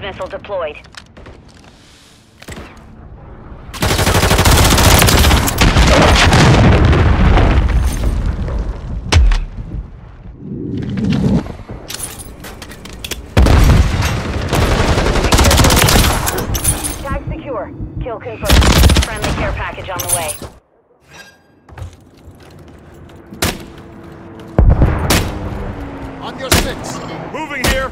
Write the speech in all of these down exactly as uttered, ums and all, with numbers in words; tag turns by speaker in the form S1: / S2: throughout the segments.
S1: missile deployed. Tag secure. Kill confirmed. Friendly care package on the way.
S2: On your six.
S3: Moving here.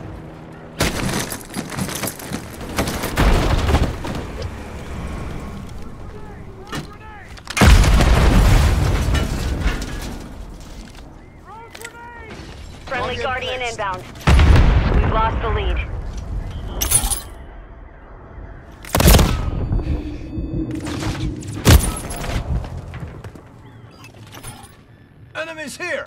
S1: Friendly Guardian inbound. We've lost the lead.
S3: Enemies here.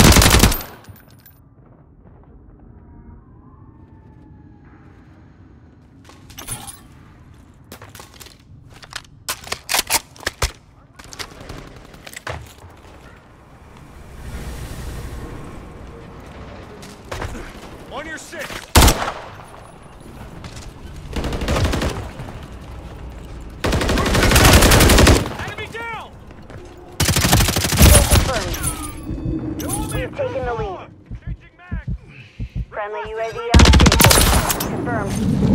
S3: On your six. Enemy down.
S1: Kill confirmed. We've taken the lead. Friendly U A V on station. Confirmed.